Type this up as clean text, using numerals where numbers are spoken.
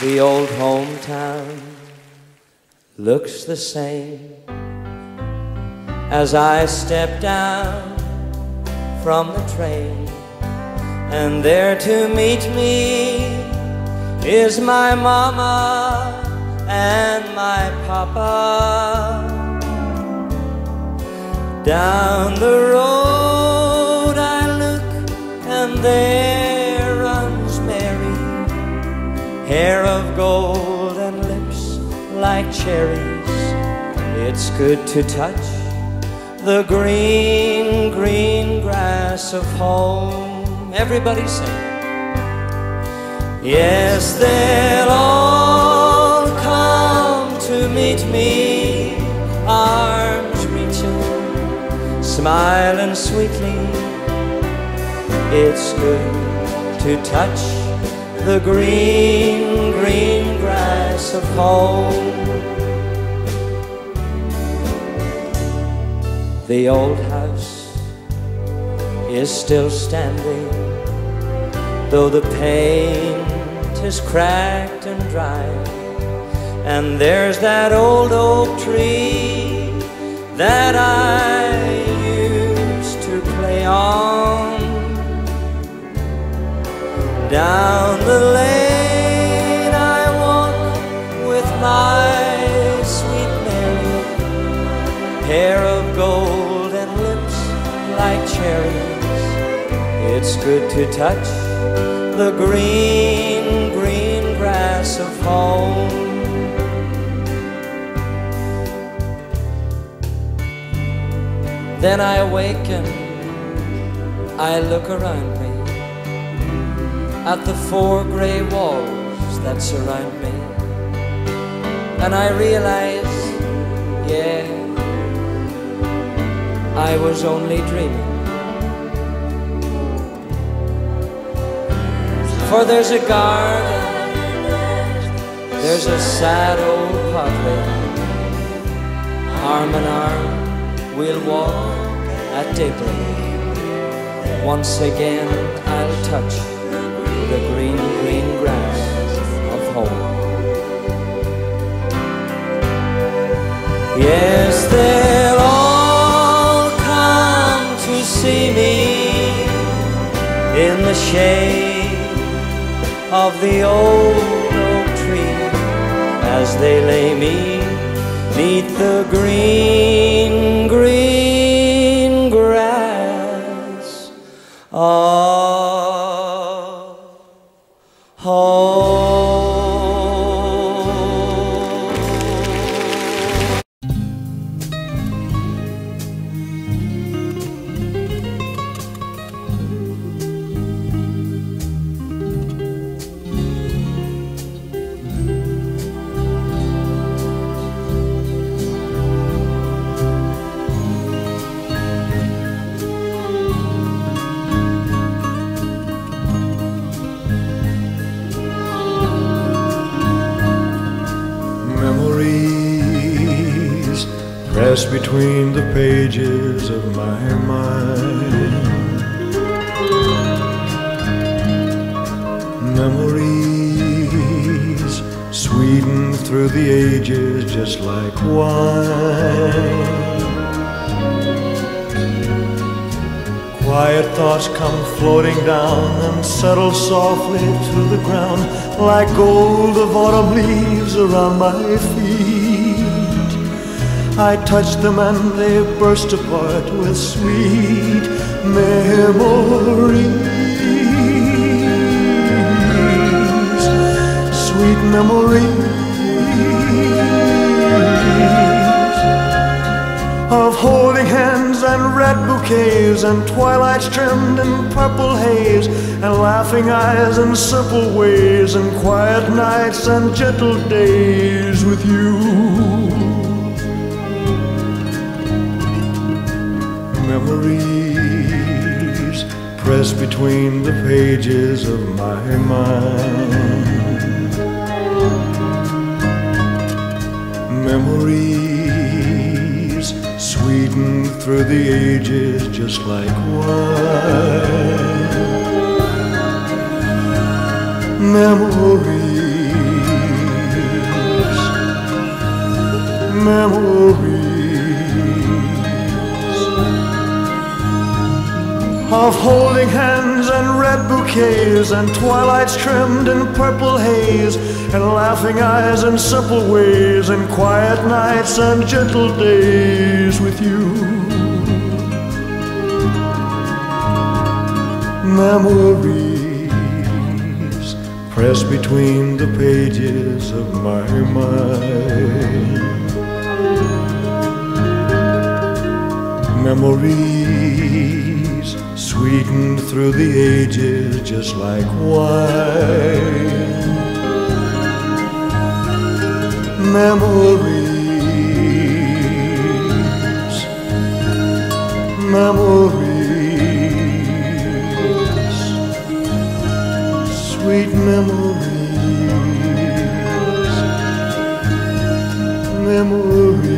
The old hometown looks the same as I step down from the train, and there to meet me is my mama and my papa. Down the road I look, and there runs Mary, hair of gold and lips like cherries. It's good to touch the green, green grass of home. Everybody sing. Yes, they'll all come to meet me, arms reaching, smiling sweetly. It's good to touch the green, green grass of home. The old house is still standing, though the paint is cracked and dry. And there's that old oak tree that I used to play on. Down the lane I walk with my sweet Mary, hair of gold and lips like cherries. It's good to touch the green, green grass of home. Then I awaken, I look around me at the four gray walls that surround me, and I realize, yeah, I was only dreaming. For there's a garden, there's a sad old padre, arm in arm we'll walk at daybreak. Once again I'll touch the green, green grass of home. Yes, they'll all come to see me in the shade of the old oak tree, as they lay me 'neath the green, green grass of home. Pressed between the pages of my mind, memories sweetened through the ages just like wine. Quiet thoughts come floating down and settle softly to the ground like gold of autumn leaves around my feet. I touch them and they burst apart with sweet memories, sweet memories of holding hands and red bouquets and twilights trimmed in purple haze and laughing eyes and simple ways and quiet nights and gentle days with you. Memories pressed between the pages of my mind. Memories sweetened through the ages just like wine. Memories of holding hands and red bouquets and twilights trimmed in purple haze and laughing eyes and simple ways and quiet nights and gentle days with you. Memories pressed between the pages of my mind. Memories sweetened through the ages just like wine. Memories, memories, sweet memories, memories.